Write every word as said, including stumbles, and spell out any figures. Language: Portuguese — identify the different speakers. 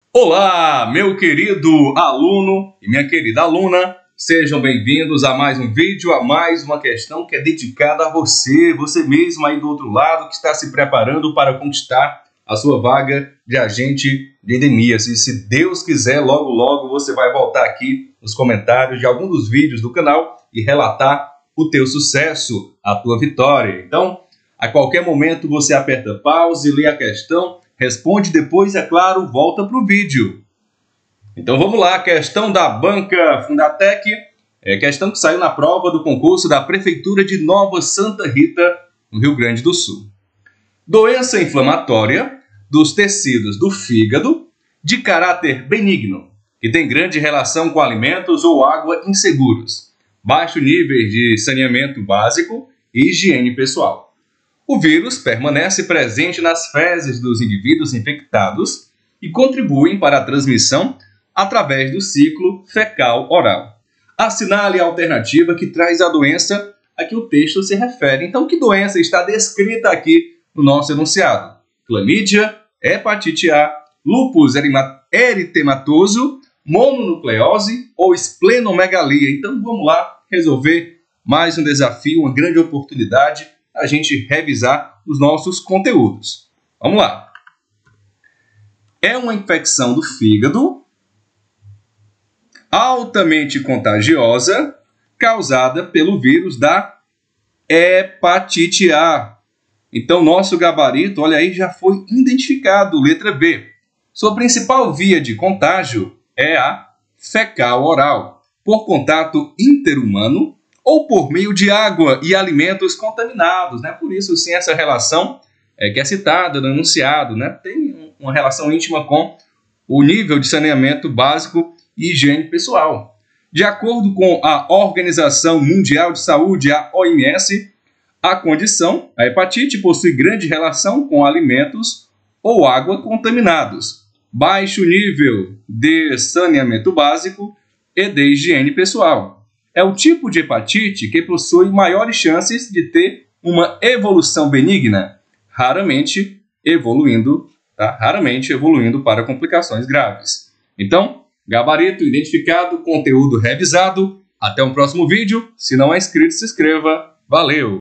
Speaker 1: Olá, meu querido aluno e minha querida aluna, sejam bem-vindos a mais um vídeo, a mais uma questão que é dedicada a você, você mesmo aí do outro lado que está se preparando para conquistar a sua vaga de agente de endemias. E se Deus quiser, logo logo você vai voltar aqui nos comentários de algum dos vídeos do canal e relatar o teu sucesso, a tua vitória. Então, a qualquer momento você aperta pause, lê a questão, responde depois, é claro, volta para o vídeo. Então vamos lá, questão da banca Fundatec, é questão que saiu na prova do concurso da Prefeitura de Nova Santa Rita, no Rio Grande do Sul. Doença inflamatória dos tecidos do fígado de caráter benigno, que tem grande relação com alimentos ou água inseguros, baixo nível de saneamento básico e higiene pessoal. O vírus permanece presente nas fezes dos indivíduos infectados e contribuem para a transmissão através do ciclo fecal-oral. Assinale a alternativa que traz a doença a que o texto se refere. Então, que doença está descrita aqui no nosso enunciado? Clamídia, hepatite A, lúpus eritematoso, mononucleose ou esplenomegalia. Então, vamos lá resolver mais um desafio, uma grande oportunidade a gente revisar os nossos conteúdos. Vamos lá. É uma infecção do fígado altamente contagiosa causada pelo vírus da hepatite A. Então, nosso gabarito, olha aí, já foi identificado, letra B. Sua principal via de contágio é a fecal-oral, por contato interhumano ou por meio de água e alimentos contaminados, né? Por isso, sim, essa relação é, que é citada no enunciado, né? Tem uma relação íntima com o nível de saneamento básico e higiene pessoal. De acordo com a Organização Mundial de Saúde, a O M S, a condição, a hepatite, possui grande relação com alimentos ou água contaminados, baixo nível de saneamento básico e de higiene pessoal. É o tipo de hepatite que possui maiores chances de ter uma evolução benigna, raramente evoluindo, tá? Raramente evoluindo para complicações graves. Então, gabarito identificado, conteúdo revisado. Até um próximo vídeo. Se não é inscrito, se inscreva. Valeu!